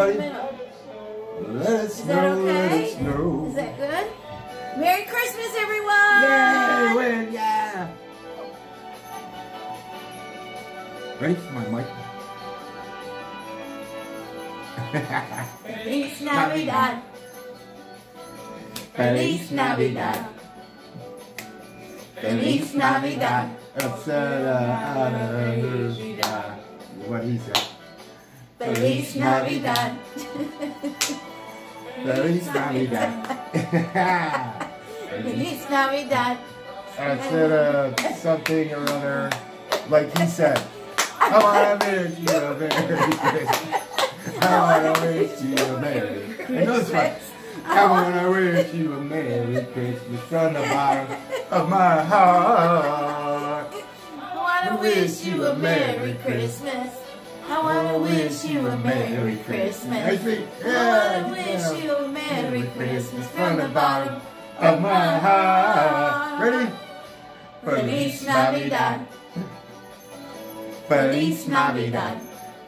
everybody. Let us Is that know, let okay? us know. Is that good? Merry Christmas, everyone! Yay, win, yeah! Ready for my mic? Feliz Navidad. Feliz Navidad. Feliz Navidad. What he said. Feliz Navidad. Feliz Navidad. Feliz Navidad. I said something or other, like he said. I want to wish you a Merry Christmas. I want to wish you a Merry Christmas. I want to wish you a Merry Christmas from the bottom of my heart. I want to wish you a Merry Christmas. I want to wish you a Merry Christmas. I want to wish you a Merry Christmas from the bottom of my heart. Ready? Feliz Navidad. Feliz Navidad.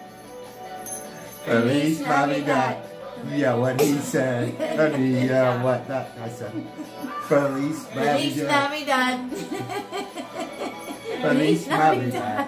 Feliz Navidad. Yeah, what he said. Yeah, what that I said. Feliz Navidad. Feliz Navidad. Feliz Navidad.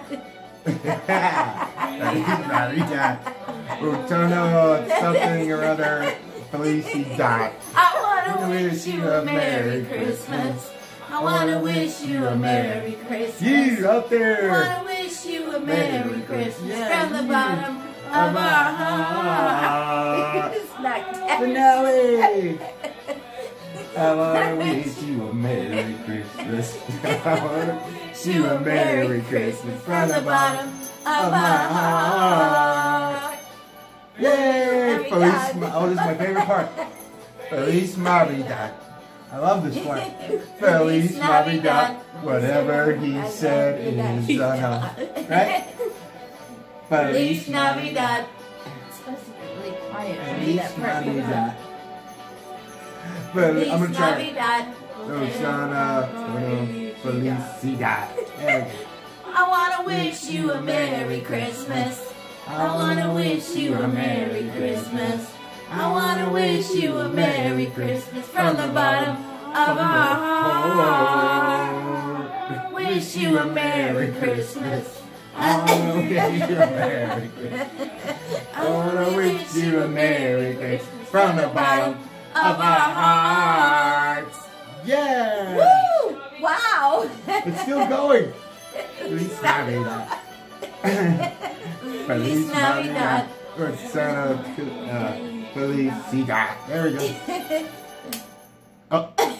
Feliz Navidad. Utano something or other. Felicidad. I want to wish you a Merry Christmas. I want to wish you a Merry Christmas. You up there. I want to wish you a Merry Christmas from the bottom of our heart. It's like that. Finale. I want to wish you a Merry Christmas. I want to wish you a Merry Christmas from the bottom of my heart. Yay! Feliz, oh, this is my favorite part. Feliz Navidad. I love this part. Feliz Navidad. Whatever he said is enough. Right? Feliz Navidad. It's supposed to be really quiet for me, that part. Navidad. Feliz I'm gonna try it. Navidad. Felicidad. There we go. I want to wish you a Merry Christmas. I want to wish you a Merry Christmas. I want to wish you a Merry Christmas from the bottom of our heart. Wish you a Merry Christmas. I want to wish you a Merry Christmas. I want to wish you a Merry Christmas from the bottom of our hearts. Yeah! Woo! Wow! It's still going. Feliz Navidad. Feliz Navidad. Felicidad. There we go. Oh.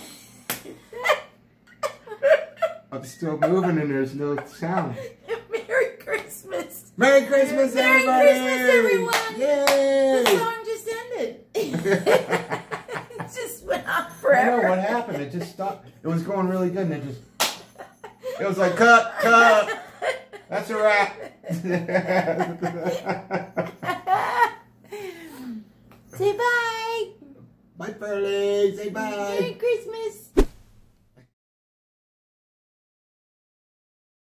I'm still moving and there's no sound. Merry Christmas. Merry Christmas, Merry everybody. Christmas, everyone. Yay. The song just ended. It just went on forever. I know what happened. It just stopped. It was going really good and it just... It was like, cut. That's a wrap. Say bye. Bye, Pearly. Say bye. Merry Christmas.